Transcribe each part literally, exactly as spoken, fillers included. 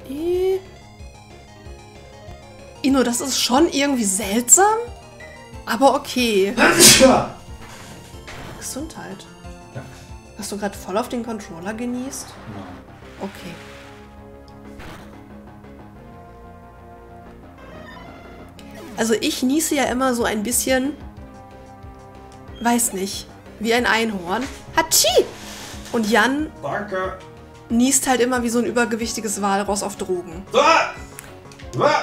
Okay. Ino, das ist schon irgendwie seltsam, aber okay. Gesundheit. Ja. Hast du gerade voll auf den Controller genießt? Nein. Okay. Also ich niese ja immer so ein bisschen, weiß nicht, wie ein Einhorn. Hatschi! Und Jan Danke. niest halt immer wie so ein übergewichtiges Walross auf Drogen. Ah! Ah!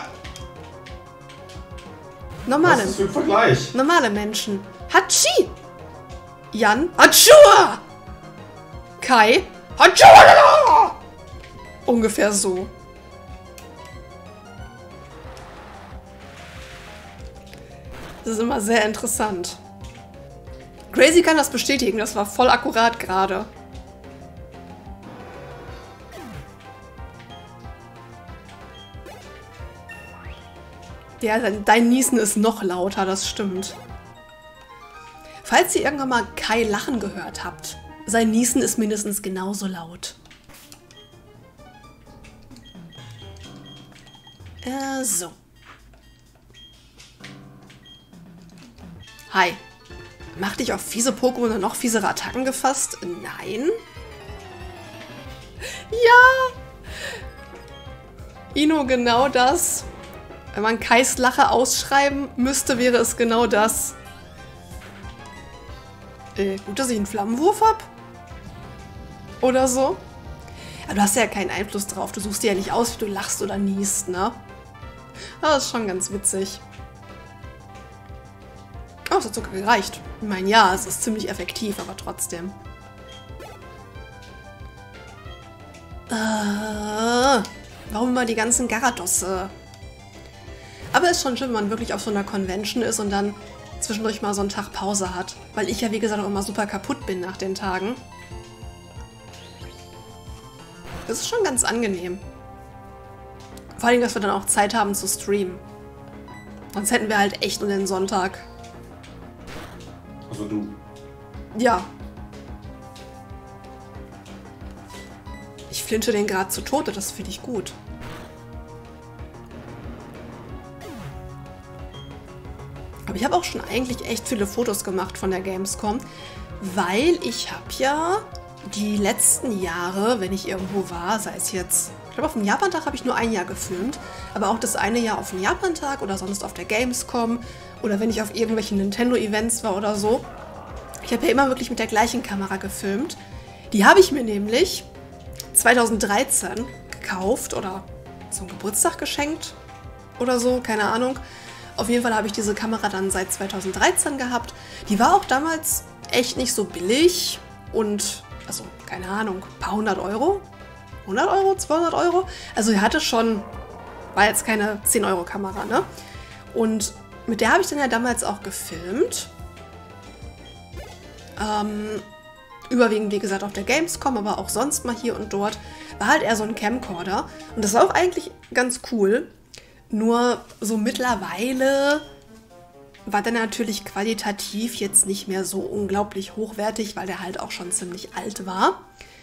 Normale, Was ist das für ein Vergleich? normale Menschen. Hatschi! Jan, Hatschua! Kai, Hatschua! Ungefähr so. Das ist immer sehr interessant. Crazy kann das bestätigen, das war voll akkurat gerade. Ja, dein, dein Niesen ist noch lauter, das stimmt. Falls ihr irgendwann mal Kai lachen gehört habt, sein Niesen ist mindestens genauso laut. Äh, so. Hi. Mach dich auf fiese Pokémon und noch fiesere Attacken gefasst? Nein? Ja! Ino, genau das. Wenn man Kais Lache ausschreiben müsste, wäre es genau das. Äh, gut, dass ich einen Flammenwurf hab? Oder so? Aber du hast ja keinen Einfluss drauf. Du suchst dir ja nicht aus, wie du lachst oder niest, ne? Aber das ist schon ganz witzig. Oh, es hat sogar gereicht. Ich meine, ja, es ist ziemlich effektiv, aber trotzdem. Äh, warum immer die ganzen Garadosse? Aber es ist schon schön, wenn man wirklich auf so einer Convention ist und dann zwischendurch mal so einen Tag Pause hat. Weil ich ja, wie gesagt, auch immer super kaputt bin nach den Tagen. Das ist schon ganz angenehm. Vor allem, dass wir dann auch Zeit haben zu streamen. Sonst hätten wir halt echt nur den Sonntag. Also du. Ja. Ich flinche den gerade zu Tode, das finde ich gut. Aber ich habe auch schon eigentlich echt viele Fotos gemacht von der Gamescom, weil ich habe ja die letzten Jahre, wenn ich irgendwo war, sei es jetzt, ich glaube auf dem Japantag habe ich nur ein Jahr gefilmt, aber auch das eine Jahr auf dem Japantag oder sonst auf der Gamescom oder wenn ich auf irgendwelchen Nintendo-Events war oder so. Ich habe ja immer wirklich mit der gleichen Kamera gefilmt. Die habe ich mir nämlich zweitausenddreizehn gekauft oder zum Geburtstag geschenkt oder so, keine Ahnung. Auf jeden Fall habe ich diese Kamera dann seit zweitausenddreizehn gehabt. Die war auch damals echt nicht so billig und, also, keine Ahnung, ein paar hundert Euro? hundert Euro? zweihundert Euro? Also, die hatte schon, war jetzt keine zehn Euro Kamera, ne? Und mit der habe ich dann ja damals auch gefilmt. Ähm, überwiegend, wie gesagt, auf der Gamescom, aber auch sonst mal hier und dort. War halt eher so ein Camcorder. Und das war auch eigentlich ganz cool. Nur so mittlerweile war der natürlich qualitativ jetzt nicht mehr so unglaublich hochwertig, weil der halt auch schon ziemlich alt war.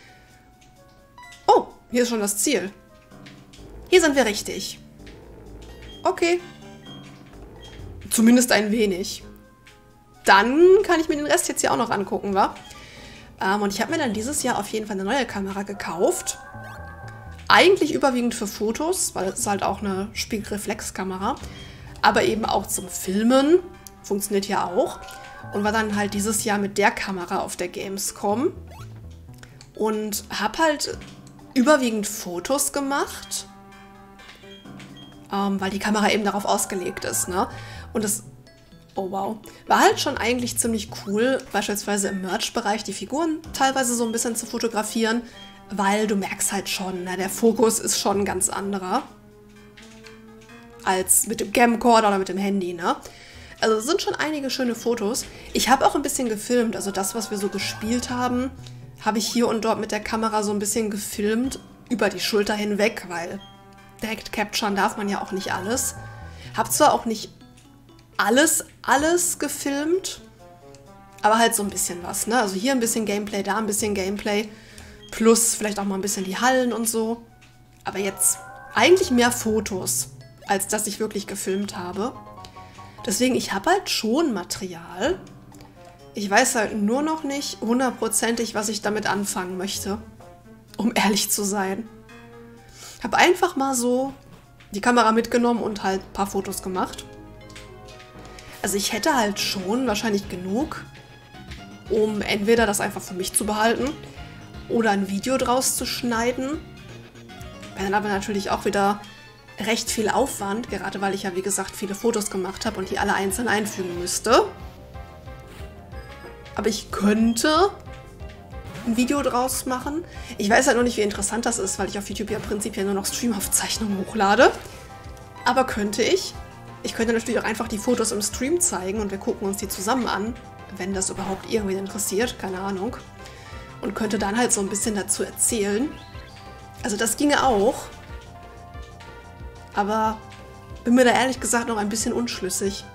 Oh, hier ist schon das Ziel. Hier sind wir richtig. Okay. Zumindest ein wenig. Dann kann ich mir den Rest jetzt hier auch noch angucken, wa? Ähm, und ich habe mir dann dieses Jahr auf jeden Fall eine neue Kamera gekauft. Eigentlich überwiegend für Fotos, weil es ist halt auch eine Spiegelreflexkamera. Aber eben auch zum Filmen. Funktioniert ja auch. Und war dann halt dieses Jahr mit der Kamera auf der Gamescom. Und habe halt überwiegend Fotos gemacht. Ähm, weil die Kamera eben darauf ausgelegt ist, ne? Und das, oh wow, war halt schon eigentlich ziemlich cool, beispielsweise im Merch-Bereich die Figuren teilweise so ein bisschen zu fotografieren. Weil du merkst halt schon, ne, der Fokus ist schon ein ganz anderer als mit dem Camcorder oder mit dem Handy, ne? Also es sind schon einige schöne Fotos. Ich habe auch ein bisschen gefilmt, also das, was wir so gespielt haben, habe ich hier und dort mit der Kamera so ein bisschen gefilmt, über die Schulter hinweg, weil direkt capturen darf man ja auch nicht alles. Hab zwar auch nicht alles, alles gefilmt, aber halt so ein bisschen was, ne? Also hier ein bisschen Gameplay, da ein bisschen Gameplay. Plus vielleicht auch mal ein bisschen die Hallen und so. Aber jetzt eigentlich mehr Fotos, als dass ich wirklich gefilmt habe. Deswegen, ich habe halt schon Material. Ich weiß halt nur noch nicht hundertprozentig, was ich damit anfangen möchte, um ehrlich zu sein. Habe einfach mal so die Kamera mitgenommen und halt ein paar Fotos gemacht. Also ich hätte halt schon wahrscheinlich genug, um entweder das einfach für mich zu behalten oder ein Video draus zu schneiden. Wäre dann aber natürlich auch wieder recht viel Aufwand, gerade weil ich ja wie gesagt viele Fotos gemacht habe und die alle einzeln einfügen müsste. Aber ich könnte ein Video draus machen. Ich weiß halt noch nicht, wie interessant das ist, weil ich auf YouTube ja prinzipiell nur noch Streamaufzeichnungen hochlade. Aber könnte ich. Ich könnte natürlich auch einfach die Fotos im Stream zeigen und wir gucken uns die zusammen an, wenn das überhaupt irgendwie interessiert, keine Ahnung. Und könnte dann halt so ein bisschen dazu erzählen. Also das ginge auch. Aber bin mir da ehrlich gesagt noch ein bisschen unschlüssig.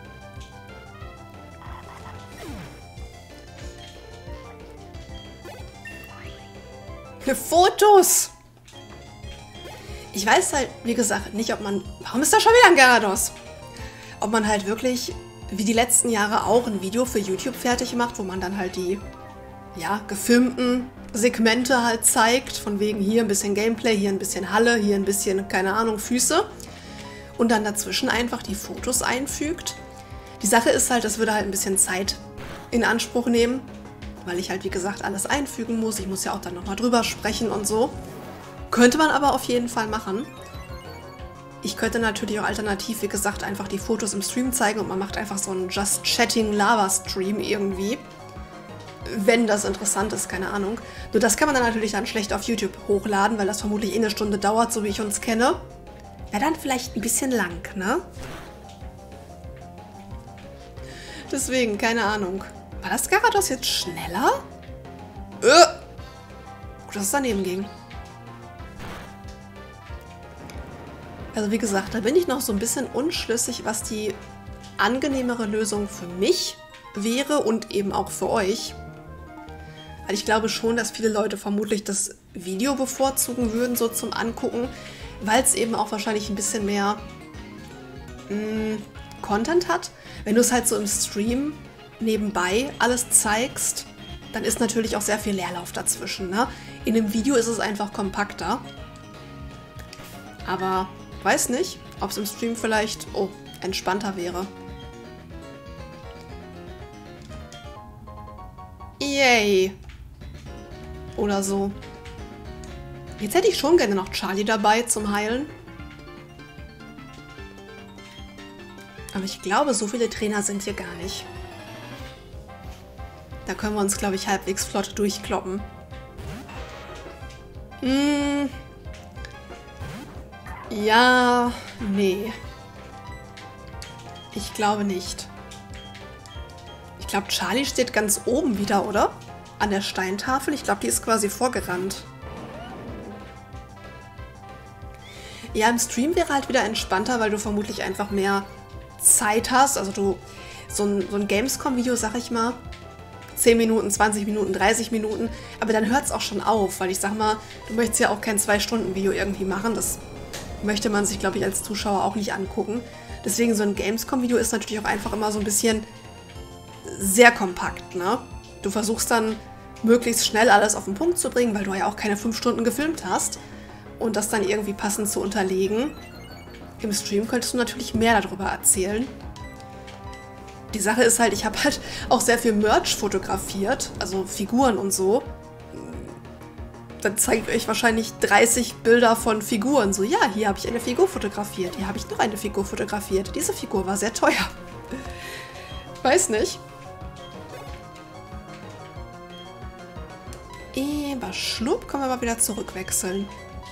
Fotos! Ich weiß halt, wie gesagt, nicht, ob man... Warum ist da schon wieder ein Gyarados? Ob man halt wirklich, wie die letzten Jahre auch, ein Video für YouTube fertig macht, wo man dann halt die, ja, gefilmten Segmente halt zeigt. Von wegen hier ein bisschen Gameplay, hier ein bisschen Halle, hier ein bisschen, keine Ahnung, Füße. Und dann dazwischen einfach die Fotos einfügt. Die Sache ist halt, das würde halt ein bisschen Zeit in Anspruch nehmen. Weil ich halt, wie gesagt, alles einfügen muss. Ich muss ja auch dann nochmal drüber sprechen und so. Könnte man aber auf jeden Fall machen. Ich könnte natürlich auch alternativ, wie gesagt, einfach die Fotos im Stream zeigen und man macht einfach so einen Just Chatting Lava Stream irgendwie. Wenn das interessant ist, keine Ahnung. Nur das kann man dann natürlich dann schlecht auf YouTube hochladen, weil das vermutlich eh eine Stunde dauert, so wie ich uns kenne. Wäre dann vielleicht ein bisschen lang, ne? Deswegen, keine Ahnung. War das Gyarados jetzt schneller? Äh. Gut, dass es daneben ging. Also wie gesagt, da bin ich noch so ein bisschen unschlüssig, was die angenehmere Lösung für mich wäre und eben auch für euch. Weil ich glaube schon, dass viele Leute vermutlich das Video bevorzugen würden, so zum Angucken, weil es eben auch wahrscheinlich ein bisschen mehr mh, Content hat. Wenn du es halt so im Stream nebenbei alles zeigst, dann ist natürlich auch sehr viel Leerlauf dazwischen, ne? In dem Video ist es einfach kompakter. Aber weiß nicht, ob es im Stream vielleicht oh, entspannter wäre. Yay! Oder so. Jetzt hätte ich schon gerne noch Charlie dabei zum Heilen. Aber ich glaube, so viele Trainer sind hier gar nicht. Da können wir uns, glaube ich, halbwegs flott durchkloppen. Hm. Ja, nee. Ich glaube nicht. Ich glaube, Charlie steht ganz oben wieder, oder? An der Steintafel. Ich glaube, die ist quasi vorgerannt. Ja, im Stream wäre halt wieder entspannter, weil du vermutlich einfach mehr Zeit hast. Also du, so ein, so ein Gamescom-Video, sag ich mal, zehn Minuten, zwanzig Minuten, dreißig Minuten. Aber dann hört es auch schon auf, weil ich sag mal, du möchtest ja auch kein zwei Stunden Video irgendwie machen. Das möchte man sich, glaube ich, als Zuschauer auch nicht angucken. Deswegen so ein Gamescom-Video ist natürlich auch einfach immer so ein bisschen sehr kompakt, ne? Du versuchst dann möglichst schnell alles auf den Punkt zu bringen, weil du ja auch keine fünf Stunden gefilmt hast. Und das dann irgendwie passend zu unterlegen. Im Stream könntest du natürlich mehr darüber erzählen. Die Sache ist halt, ich habe halt auch sehr viel Merch fotografiert, also Figuren und so. Dann zeige ich euch wahrscheinlich dreißig Bilder von Figuren. So, ja, hier habe ich eine Figur fotografiert, hier habe ich noch eine Figur fotografiert. Diese Figur war sehr teuer. Weiß nicht. Aber schlupp, können wir mal wieder zurückwechseln.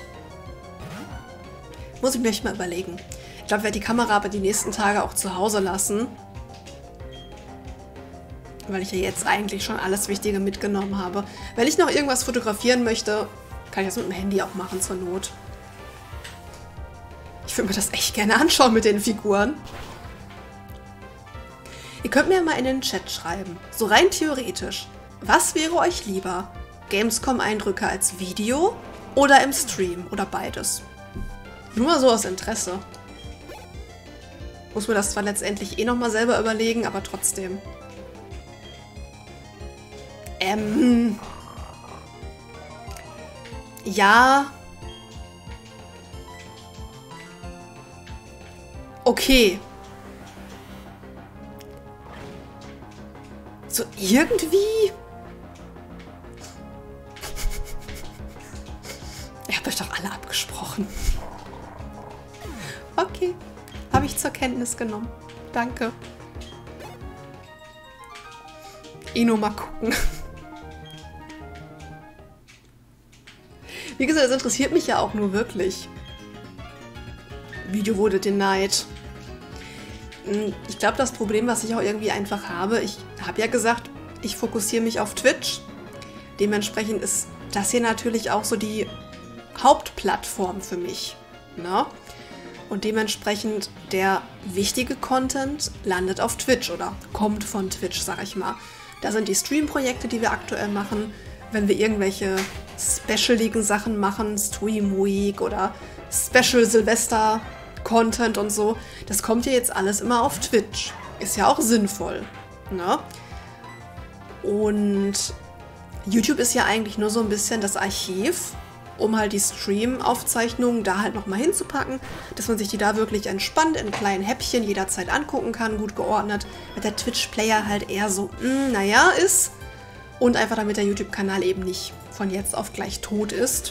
Muss ich mir echt mal überlegen. Ich glaube, ich werde die Kamera aber die nächsten Tage auch zu Hause lassen. Weil ich ja jetzt eigentlich schon alles Wichtige mitgenommen habe. Wenn ich noch irgendwas fotografieren möchte, kann ich das mit dem Handy auch machen zur Not. Ich würde mir das echt gerne anschauen mit den Figuren. Ihr könnt mir mal in den Chat schreiben, so rein theoretisch, was wäre euch lieber? Gamescom-Eindrücke als Video oder im Stream oder beides? Nur mal so aus Interesse. Muss mir das zwar letztendlich eh nochmal selber überlegen, aber trotzdem. Ähm. Ja. Okay. So irgendwie. Ihr habt euch doch alle abgesprochen. Okay. Habe ich zur Kenntnis genommen. Danke. Eh nur mal gucken. Wie gesagt, das interessiert mich ja auch nur wirklich. Video wurde denied. Ich glaube, das Problem, was ich auch irgendwie einfach habe, ich habe ja gesagt, ich fokussiere mich auf Twitch. Dementsprechend ist das hier natürlich auch so die Hauptplattform für mich. Ne? Und dementsprechend der wichtige Content landet auf Twitch oder kommt von Twitch, sag ich mal. Da sind die Stream-Projekte, die wir aktuell machen. Wenn wir irgendwelche specialigen Sachen machen, Stream Week oder Special Silvester Content und so, das kommt ja jetzt alles immer auf Twitch. Ist ja auch sinnvoll, ne? Und YouTube ist ja eigentlich nur so ein bisschen das Archiv, um halt die Stream-Aufzeichnungen da halt nochmal hinzupacken, dass man sich die da wirklich entspannt in kleinen Häppchen jederzeit angucken kann, gut geordnet, mit der Twitch-Player halt eher so, mh, naja, ist. Und einfach damit der YouTube-Kanal eben nicht von jetzt auf gleich tot ist.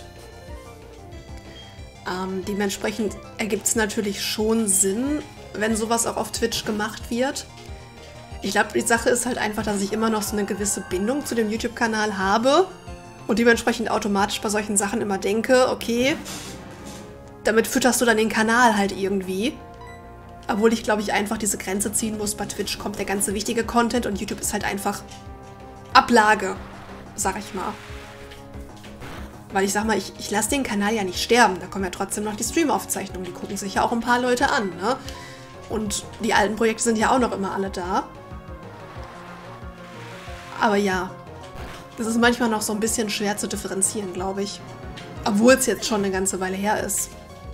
Ähm, dementsprechend ergibt es natürlich schon Sinn, wenn sowas auch auf Twitch gemacht wird. Ich glaube, die Sache ist halt einfach, dass ich immer noch so eine gewisse Bindung zu dem YouTube-Kanal habe und dementsprechend automatisch bei solchen Sachen immer denke, okay, damit fütterst du dann den Kanal halt irgendwie. Obwohl ich, glaube ich, einfach diese Grenze ziehen muss. Bei Twitch kommt der ganze wichtige Content und YouTube ist halt einfach Ablage, sag ich mal. Weil ich sag mal, ich, ich lasse den Kanal ja nicht sterben. Da kommen ja trotzdem noch die Stream-Aufzeichnungen. Die gucken sich ja auch ein paar Leute an, ne? Und die alten Projekte sind ja auch noch immer alle da. Aber ja, das ist manchmal noch so ein bisschen schwer zu differenzieren, glaube ich. Obwohl es jetzt schon eine ganze Weile her ist.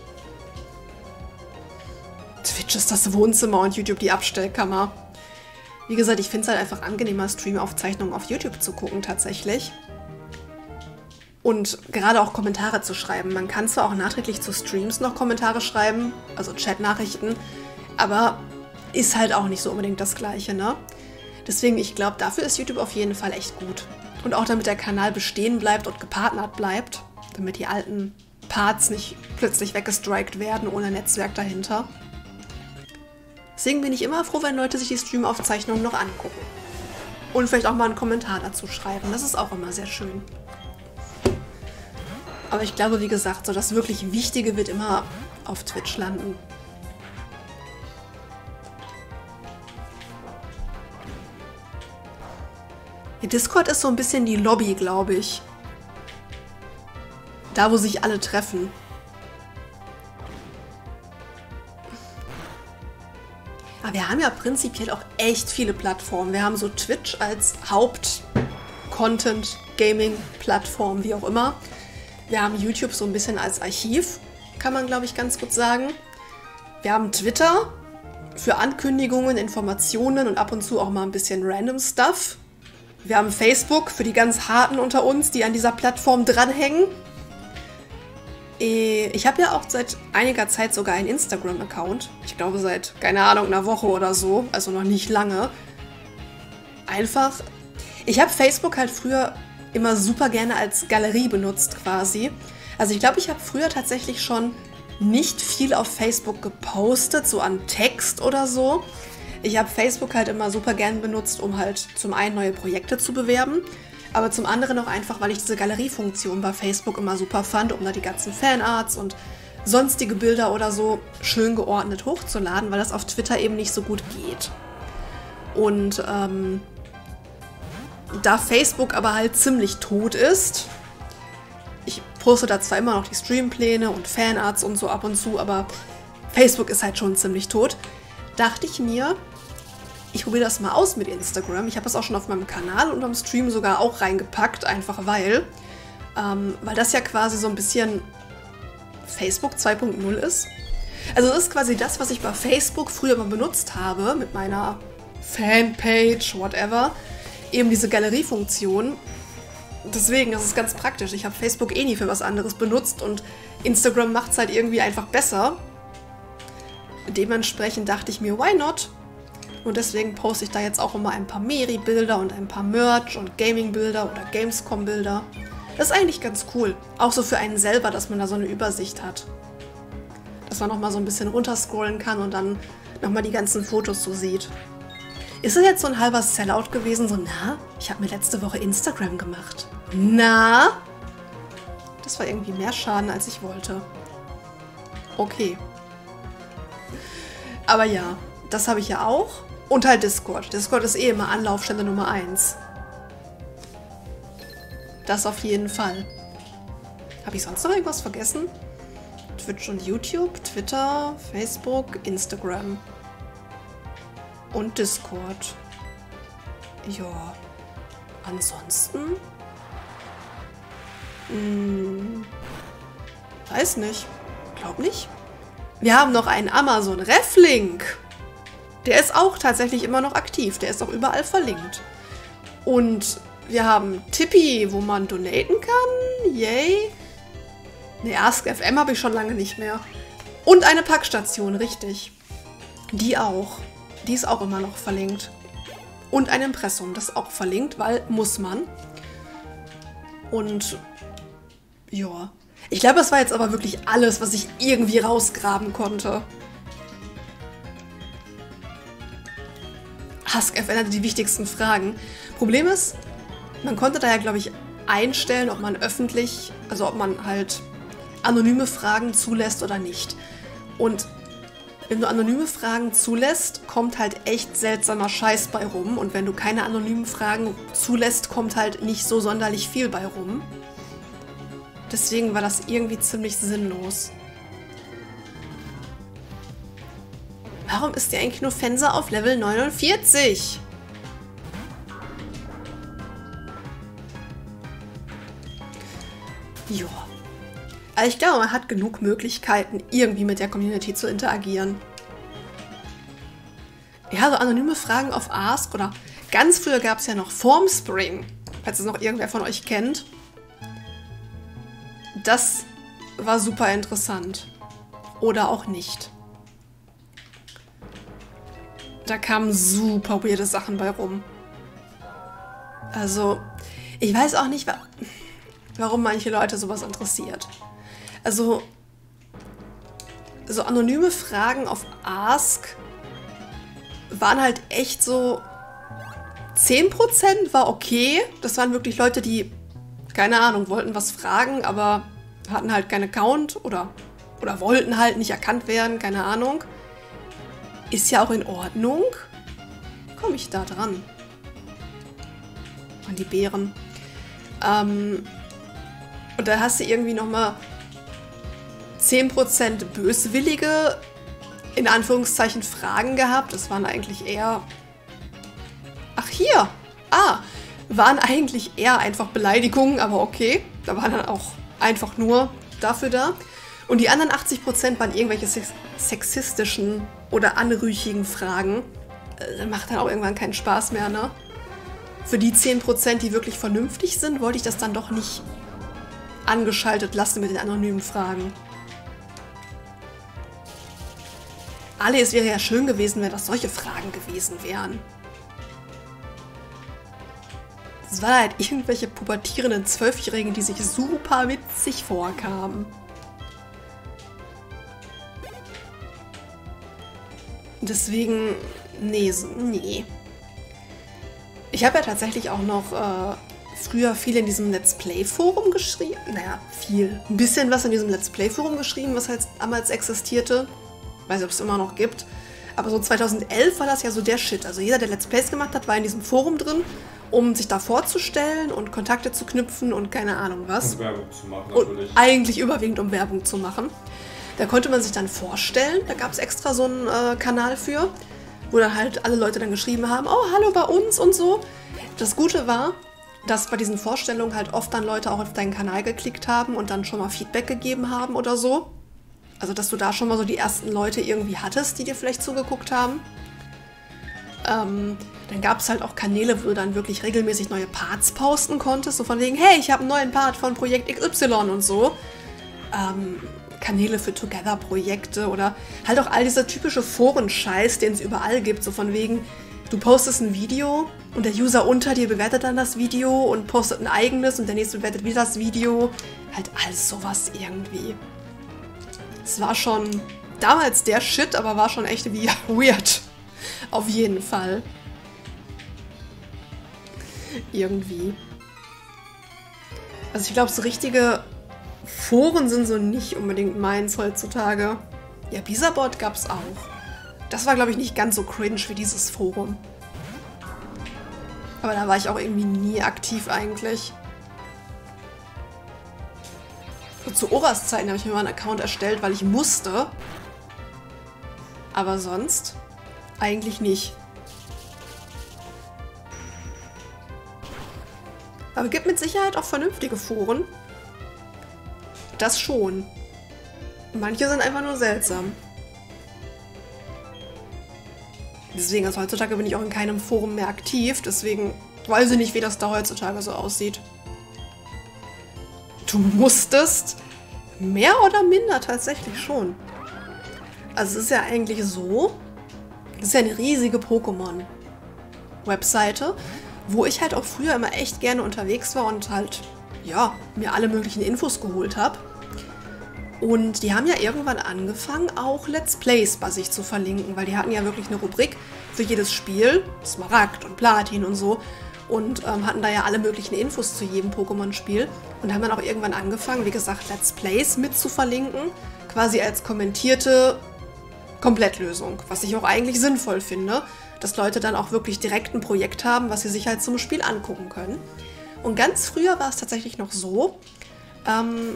Twitch ist das Wohnzimmer und YouTube die Abstellkammer. Wie gesagt, ich finde es halt einfach angenehmer, Stream-Aufzeichnungen auf YouTube zu gucken, tatsächlich. Und gerade auch Kommentare zu schreiben. Man kann zwar auch nachträglich zu Streams noch Kommentare schreiben, also Chat-Nachrichten, aber ist halt auch nicht so unbedingt das Gleiche, ne? Deswegen, ich glaube, dafür ist YouTube auf jeden Fall echt gut. Und auch damit der Kanal bestehen bleibt und gepartnert bleibt, damit die alten Parts nicht plötzlich weggestrikt werden ohne Netzwerk dahinter. Deswegen bin ich immer froh, wenn Leute sich die Stream-Aufzeichnungen noch angucken. Und vielleicht auch mal einen Kommentar dazu schreiben. Das ist auch immer sehr schön. Aber ich glaube, wie gesagt, so das wirklich Wichtige wird immer auf Twitch landen. Die Discord ist so ein bisschen die Lobby, glaube ich. Da, wo sich alle treffen. Aber wir haben ja prinzipiell auch echt viele Plattformen. Wir haben so Twitch als Haupt-Content-Gaming-Plattform, wie auch immer. Wir haben YouTube so ein bisschen als Archiv, kann man, glaube ich, ganz gut sagen. Wir haben Twitter für Ankündigungen, Informationen und ab und zu auch mal ein bisschen random Stuff. Wir haben Facebook für die ganz Harten unter uns, die an dieser Plattform dranhängen. Ich habe ja auch seit einiger Zeit sogar einen Instagram-Account. Ich glaube seit, keine Ahnung, einer Woche oder so. Also noch nicht lange. Einfach, ich habe Facebook halt früher immer super gerne als Galerie benutzt quasi. Also ich glaube, ich habe früher tatsächlich schon nicht viel auf Facebook gepostet, so an Text oder so. Ich habe Facebook halt immer super gern benutzt, um halt zum einen neue Projekte zu bewerben, aber zum anderen auch einfach, weil ich diese Galeriefunktion bei Facebook immer super fand, um da die ganzen Fanarts und sonstige Bilder oder so schön geordnet hochzuladen, weil das auf Twitter eben nicht so gut geht. Und ähm, da Facebook aber halt ziemlich tot ist, ich poste da zwar immer noch die Streampläne und Fanarts und so ab und zu, aber Facebook ist halt schon ziemlich tot, dachte ich mir, ich probiere das mal aus mit Instagram. Ich habe das auch schon auf meinem Kanal und am Stream sogar auch reingepackt, einfach weil. Ähm, weil das ja quasi so ein bisschen Facebook zwei Punkt null ist. Also das ist quasi das, was ich bei Facebook früher mal benutzt habe, mit meiner Fanpage, whatever. Eben diese Galeriefunktion. Deswegen, das ist ganz praktisch. Ich habe Facebook eh nie für was anderes benutzt und Instagram macht es halt irgendwie einfach besser. Dementsprechend dachte ich mir, why not? Und deswegen poste ich da jetzt auch immer ein paar Meri-Bilder und ein paar Merch- und Gaming-Bilder oder Gamescom-Bilder. Das ist eigentlich ganz cool. Auch so für einen selber, dass man da so eine Übersicht hat. Dass man nochmal so ein bisschen runterscrollen kann und dann nochmal die ganzen Fotos so sieht. Ist das jetzt so ein halber Sellout gewesen? So, na, ich habe mir letzte Woche Instagram gemacht. Na? Das war irgendwie mehr Schaden, als ich wollte. Okay. Aber ja, das habe ich ja auch. Und halt Discord. Discord ist eh immer Anlaufstelle Nummer eins. Das auf jeden Fall. Habe ich sonst noch irgendwas vergessen? Twitch und YouTube, Twitter, Facebook, Instagram. Und Discord. Ja. Ansonsten? Hm, weiß nicht. Glaub nicht. Wir haben noch einen Amazon-Reflink. Der ist auch tatsächlich immer noch aktiv. Der ist auch überall verlinkt. Und wir haben Tippy, wo man donaten kann. Yay. Ne, Ask F M habe ich schon lange nicht mehr. Und eine Packstation, richtig. Die auch. Die ist auch immer noch verlinkt. Und ein Impressum, das ist auch verlinkt, weil muss man. Und ja. Ich glaube, das war jetzt aber wirklich alles, was ich irgendwie rausgraben konnte. Ask F M hatte die wichtigsten Fragen. Problem ist, man konnte da ja, glaube ich, einstellen, ob man öffentlich, also ob man halt anonyme Fragen zulässt oder nicht. Und wenn du anonyme Fragen zulässt, kommt halt echt seltsamer Scheiß bei rum. Und wenn du keine anonymen Fragen zulässt, kommt halt nicht so sonderlich viel bei rum. Deswegen war das irgendwie ziemlich sinnlos. Warum ist der eigentlich nur Fenster auf Level neunundvierzig? Ja. Aber ich glaube, man hat genug Möglichkeiten, irgendwie mit der Community zu interagieren. Ja, so anonyme Fragen auf Ask oder ganz früher gab es ja noch Formspring, falls es noch irgendwer von euch kennt. Das war super interessant. Oder auch nicht. Da kamen super weirde Sachen bei rum. Also, ich weiß auch nicht, warum manche Leute sowas interessiert. Also, so anonyme Fragen auf Ask waren halt echt so zehn Prozent war okay. Das waren wirklich Leute, die, keine Ahnung, wollten was fragen, aber hatten halt keinen Account oder, oder wollten halt nicht erkannt werden, keine Ahnung. Ist ja auch in Ordnung. Wie komme ich da dran? An die Beeren. Ähm, und da hast du irgendwie nochmal zehn Prozent böswillige, in Anführungszeichen, Fragen gehabt. Das waren eigentlich eher... Ach, hier! Ah! Waren eigentlich eher einfach Beleidigungen, aber okay. Da waren dann auch einfach nur dafür da. Und die anderen achtzig Prozent waren irgendwelche sex sexistischen oder anrüchigen Fragen. Äh, macht dann auch irgendwann keinen Spaß mehr, ne? Für die zehn Prozent, die wirklich vernünftig sind, wollte ich das dann doch nicht angeschaltet lassen mit den anonymen Fragen. Alle, es wäre ja schön gewesen, wenn das solche Fragen gewesen wären. Es waren halt irgendwelche pubertierenden Zwölfjährigen, die sich super witzig vorkamen. Deswegen, nee, nee. Ich habe ja tatsächlich auch noch äh, früher viel in diesem Let's Play-Forum geschrieben. Naja, viel. Ein bisschen was in diesem Let's Play-Forum geschrieben, was halt damals existierte. Weiß nicht, ob es immer noch gibt. Aber so zweitausendelf war das ja so der Shit. Also jeder, der Let's Plays gemacht hat, war in diesem Forum drin, um sich da vorzustellen und Kontakte zu knüpfen und keine Ahnung was. Und Werbung zu machen, natürlich. Und eigentlich überwiegend, um Werbung zu machen. Da konnte man sich dann vorstellen, da gab es extra so einen äh, Kanal für, wo dann halt alle Leute dann geschrieben haben, oh, hallo bei uns und so. Das Gute war, dass bei diesen Vorstellungen halt oft dann Leute auch auf deinen Kanal geklickt haben und dann schon mal Feedback gegeben haben oder so. Also, dass du da schon mal so die ersten Leute irgendwie hattest, die dir vielleicht zugeguckt haben. Ähm, dann gab es halt auch Kanäle, wo du dann wirklich regelmäßig neue Parts posten konntest. So von wegen, hey, ich habe einen neuen Part von Projekt X Y und so. Ähm, Kanäle für Together-Projekte oder halt auch all dieser typische Foren-Scheiß, den es überall gibt. So von wegen, du postest ein Video und der User unter dir bewertet dann das Video und postet ein eigenes und der nächste bewertet wieder das Video. Halt alles sowas irgendwie. Es war schon damals der Shit, aber war schon echt wie weird. Auf jeden Fall. Irgendwie. Also ich glaube, so richtige Foren sind so nicht unbedingt meins heutzutage. Ja, Bizarboard gab's auch. Das war, glaube ich, nicht ganz so cringe wie dieses Forum. Aber da war ich auch irgendwie nie aktiv eigentlich. Und zu Oras Zeiten habe ich mir mal einen Account erstellt, weil ich musste. Aber sonst eigentlich nicht. Aber es gibt mit Sicherheit auch vernünftige Foren. Das schon. Manche sind einfach nur seltsam. Deswegen, also heutzutage bin ich auch in keinem Forum mehr aktiv. Deswegen weiß ich nicht, wie das da heutzutage so aussieht. Du musstest? Mehr oder minder tatsächlich schon. Also es ist ja eigentlich so, das ist ja eine riesige Pokémon-Webseite, wo ich halt auch früher immer echt gerne unterwegs war und halt, ja, mir alle möglichen Infos geholt habe. Und die haben ja irgendwann angefangen, auch Let's Plays bei sich zu verlinken, weil die hatten ja wirklich eine Rubrik für jedes Spiel, Smaragd und Platin und so, und ähm, hatten da ja alle möglichen Infos zu jedem Pokémon-Spiel und haben dann auch irgendwann angefangen, wie gesagt, Let's Plays mit zu verlinken, quasi als kommentierte Komplettlösung, was ich auch eigentlich sinnvoll finde, dass Leute dann auch wirklich direkt ein Projekt haben, was sie sich halt zum Spiel angucken können. Und ganz früher war es tatsächlich noch so, ähm,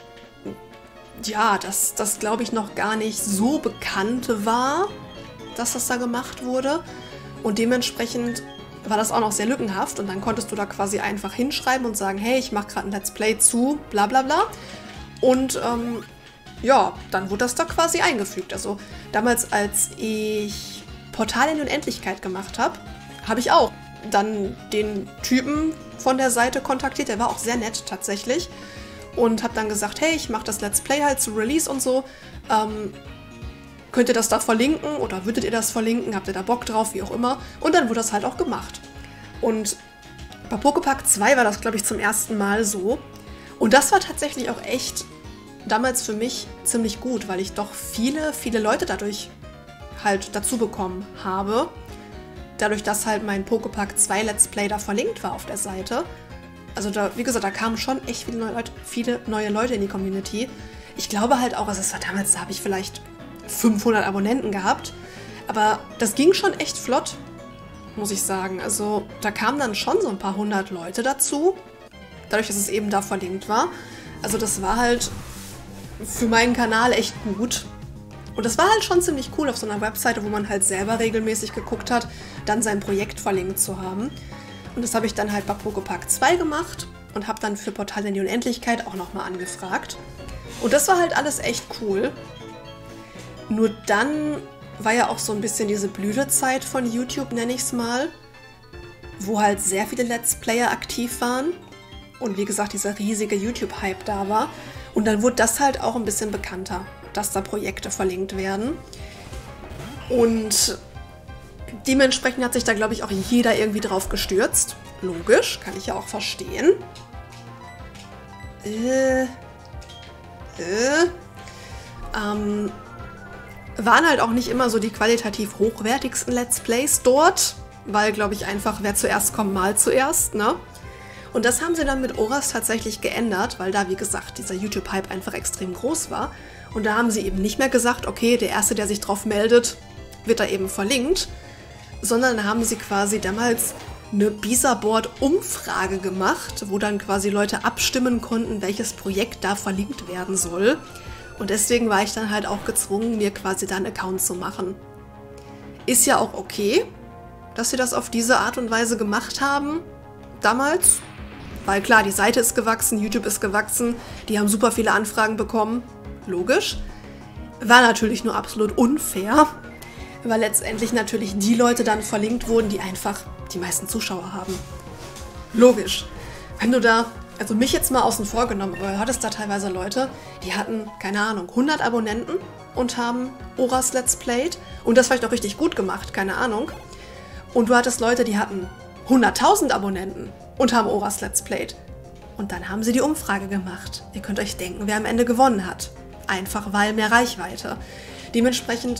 ja, dass das, glaube ich, noch gar nicht so bekannt war, dass das da gemacht wurde. Und dementsprechend war das auch noch sehr lückenhaft. Und dann konntest du da quasi einfach hinschreiben und sagen, hey, ich mache gerade ein Let's Play zu bla bla bla. Und ähm, ja, dann wurde das da quasi eingefügt. Also damals, als ich Portal in die Unendlichkeit gemacht habe, habe ich auch dann den Typen von der Seite kontaktiert. Der war auch sehr nett tatsächlich. Und habe dann gesagt, hey, ich mache das Let's Play halt zu Release und so. Ähm, könnt ihr das da verlinken oder würdet ihr das verlinken? Habt ihr da Bock drauf? Wie auch immer. Und dann wurde das halt auch gemacht. Und bei Poképack zwei war das, glaube ich, zum ersten Mal so. Und das war tatsächlich auch echt damals für mich ziemlich gut, weil ich doch viele, viele Leute dadurch halt dazu bekommen habe. Dadurch, dass halt mein Poképack zwei Let's Play da verlinkt war auf der Seite. Also da, wie gesagt, da kamen schon echt viele neue Leute, viele neue Leute in die Community. Ich glaube halt auch, also es war damals, da habe ich vielleicht fünfhundert Abonnenten gehabt. Aber das ging schon echt flott, muss ich sagen. Also da kamen dann schon so ein paar hundert Leute dazu. Dadurch, dass es eben da verlinkt war. Also das war halt für meinen Kanal echt gut. Und das war halt schon ziemlich cool, auf so einer Webseite, wo man halt selber regelmäßig geguckt hat, dann sein Projekt verlinkt zu haben. Und das habe ich dann halt bei Poképack zwei gemacht und habe dann für Portal in die Unendlichkeit auch nochmal angefragt. Und das war halt alles echt cool. Nur dann war ja auch so ein bisschen diese Blütezeit von YouTube, nenne ich es mal, wo halt sehr viele Let's Player aktiv waren. Und wie gesagt, dieser riesige YouTube-Hype da war. Und dann wurde das halt auch ein bisschen bekannter, dass da Projekte verlinkt werden. Und dementsprechend hat sich da, glaube ich, auch jeder irgendwie drauf gestürzt. Logisch, kann ich ja auch verstehen. Äh, äh, ähm, waren halt auch nicht immer so die qualitativ hochwertigsten Let's Plays dort, weil, glaube ich, einfach, wer zuerst kommt, mal zuerst, ne? Und das haben sie dann mit Oras tatsächlich geändert, weil da, wie gesagt, dieser YouTube-Hype einfach extrem groß war. Und da haben sie eben nicht mehr gesagt, okay, der Erste, der sich drauf meldet, wird da eben verlinkt, sondern haben sie quasi damals eine Bizarboard-Umfrage gemacht, wo dann quasi Leute abstimmen konnten, welches Projekt da verlinkt werden soll. Und deswegen war ich dann halt auch gezwungen, mir quasi da einen Account zu machen. Ist ja auch okay, dass sie das auf diese Art und Weise gemacht haben, damals. Weil klar, die Seite ist gewachsen, YouTube ist gewachsen, die haben super viele Anfragen bekommen. Logisch. War natürlich nur absolut unfair, weil letztendlich natürlich die Leute dann verlinkt wurden, die einfach die meisten Zuschauer haben. Logisch. Wenn du da, also mich jetzt mal außen vor genommen, aber du hattest da teilweise Leute, die hatten, keine Ahnung, hundert Abonnenten und haben Oras Let's Played und das vielleicht auch richtig gut gemacht, keine Ahnung. Und du hattest Leute, die hatten hunderttausend Abonnenten und haben Oras Let's Played. Und dann haben sie die Umfrage gemacht. Ihr könnt euch denken, wer am Ende gewonnen hat. Einfach weil mehr Reichweite. Dementsprechend,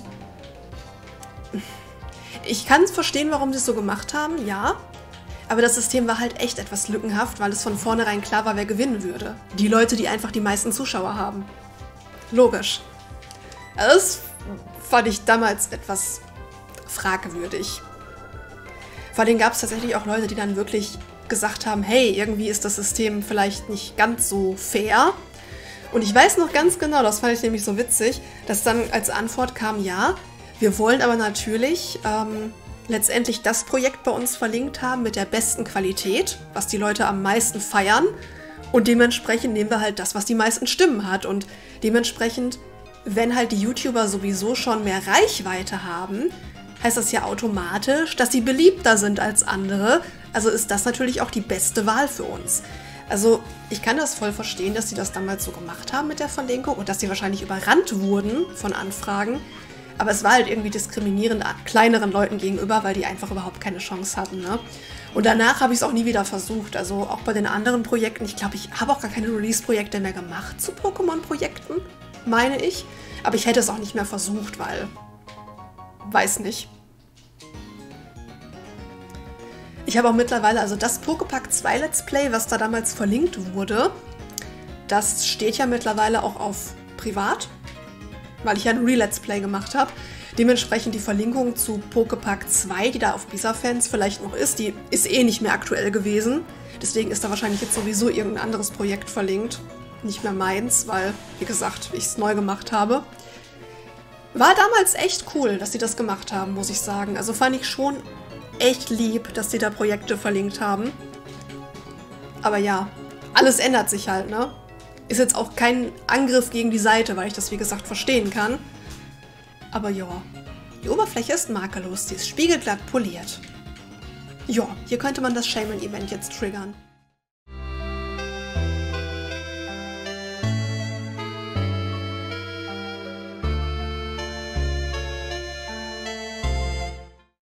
ich kann es verstehen, warum sie es so gemacht haben, ja. Aber das System war halt echt etwas lückenhaft, weil es von vornherein klar war, wer gewinnen würde. Die Leute, die einfach die meisten Zuschauer haben. Logisch. Das fand ich damals etwas fragwürdig. Vor allem gab es tatsächlich auch Leute, die dann wirklich gesagt haben, hey, irgendwie ist das System vielleicht nicht ganz so fair. Und ich weiß noch ganz genau, das fand ich nämlich so witzig, dass dann als Antwort kam, ja, wir wollen aber natürlich ähm, letztendlich das Projekt bei uns verlinkt haben mit der besten Qualität, was die Leute am meisten feiern. Und dementsprechend nehmen wir halt das, was die meisten Stimmen hat. Und dementsprechend, wenn halt die YouTuber sowieso schon mehr Reichweite haben, heißt das ja automatisch, dass sie beliebter sind als andere. Also ist das natürlich auch die beste Wahl für uns. Also ich kann das voll verstehen, dass sie das damals so gemacht haben mit der Verlinkung und dass sie wahrscheinlich überrannt wurden von Anfragen. Aber es war halt irgendwie diskriminierend kleineren Leuten gegenüber, weil die einfach überhaupt keine Chance hatten. Ne? Und danach habe ich es auch nie wieder versucht. Also auch bei den anderen Projekten. Ich glaube, ich habe auch gar keine Release-Projekte mehr gemacht zu Pokémon-Projekten, meine ich. Aber ich hätte es auch nicht mehr versucht, weil... Weiß nicht. Ich habe auch mittlerweile, also das Poképack zwei Let's Play, was da damals verlinkt wurde, das steht ja mittlerweile auch auf privat, weil ich ja ein Re-Let's Play gemacht habe. Dementsprechend die Verlinkung zu Poképack zwei, die da auf Bisa-Fans vielleicht noch ist, die ist eh nicht mehr aktuell gewesen. Deswegen ist da wahrscheinlich jetzt sowieso irgendein anderes Projekt verlinkt. Nicht mehr meins, weil, wie gesagt, ich es neu gemacht habe. War damals echt cool, dass sie das gemacht haben, muss ich sagen. Also fand ich schon echt lieb, dass sie da Projekte verlinkt haben. Aber ja, alles ändert sich halt, ne? Ist jetzt auch kein Angriff gegen die Seite, weil ich das, wie gesagt, verstehen kann. Aber ja, die Oberfläche ist makellos, sie ist spiegelglatt poliert. Ja, hier könnte man das Shaman-Event jetzt triggern.